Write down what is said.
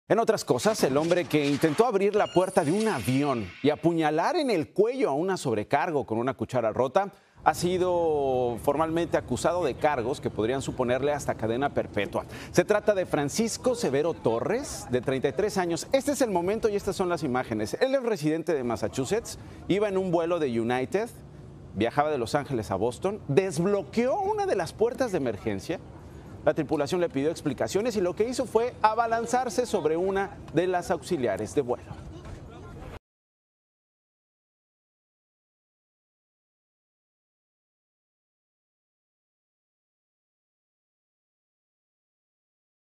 En otras cosas, el hombre que intentó abrir la puerta de un avión y apuñalar en el cuello a una sobrecargo con una cuchara rota ha sido formalmente acusado de cargos que podrían suponerle hasta cadena perpetua. Se trata de Francisco Severo Torres, de 33 años. Este es el momento y estas son las imágenes. Él es residente de Massachusetts, iba en un vuelo de United, viajaba de Los Ángeles a Boston, desbloqueó una de las puertas de emergencia. La tripulación le pidió explicaciones y lo que hizo fue abalanzarse sobre una de las auxiliares de vuelo.